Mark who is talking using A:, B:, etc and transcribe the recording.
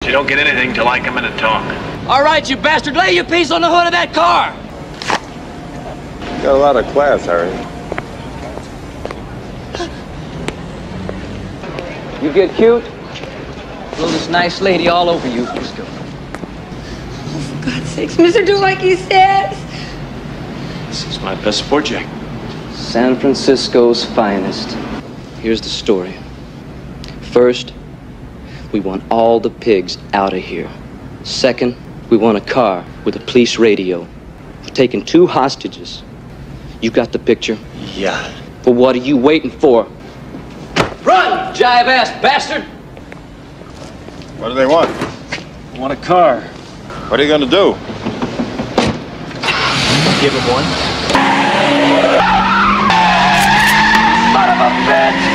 A: You don't get anything till I come in and talk.
B: All right, you bastard, lay your piece on the hood of that car.
C: You got a lot of class, Harry.
B: You get cute? Blow this nice lady all over you, Frisco.
D: Oh, for God's sakes, Mr. Do like he says.
A: This is my best sport jack.
B: San Francisco's finest. Here's the story. First, we want all the pigs out of here. Second, we want a car with a police radio. We're taking 2 hostages. You got the picture?
A: Yeah.
B: Well, what are you waiting for? Run, jive-ass bastard!
C: What do they want?
A: I want a car.
C: What are you gonna do?
A: Give him one.
B: Son of a bitch!